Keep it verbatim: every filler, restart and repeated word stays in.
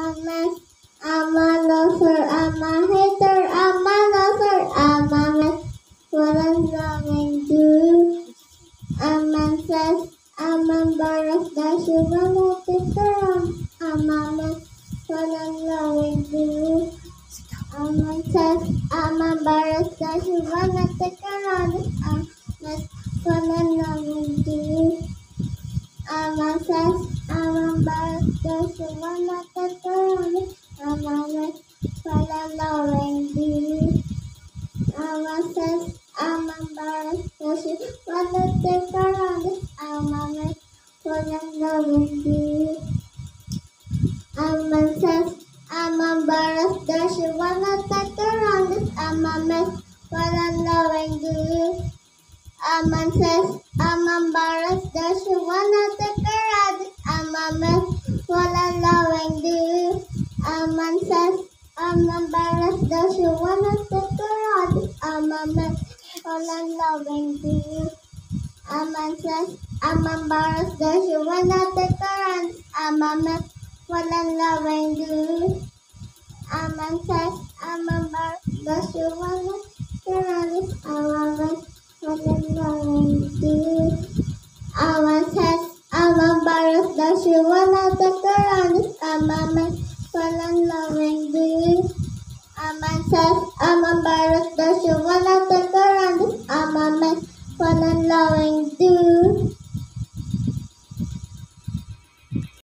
a mess, I'm a loser, I'm a hater, I'm a loser, I'm a mess. What I'm loving do. I'm obsessed, I'm embarrassed that you wanna take around. I'm a mess. What I'm loving do. I'm obsessed, I'm embarrassed that you wanna take around. I'm a mess. What I'm loving do. I'm obsessed, I'm embarrassed that you wanna take around. I'm a mess. What I'm loving do. I'm obsessed, I'm embarrassed that you wanna take around. I'm a mess. What I'm loving do. I'm obsessed, I'm embarrassed that you wanna take around. I'm a mess. What I'm loving do. I'm obsessed, I'm embarrassed that you wanna take around. I'm a mess. What I'm loving do. I'm obsessed, I'm embarrassed that you wanna take around. I'm a mess. What I'm loving do. I'm obsessed, I'm embarrassed that you wanna take around. I'm a mess. What I'm loving do. I'm obsessed, I'm embarrassed that you wanna take around. I'm a mess. What I'm loving do. I'm obsessed, I'm embarrassed that you wanna take around. I'm a mess. What I'm loving do. I'm obsessed, I'm embarrassed that you wanna take around. I'm a mess. What I'm loving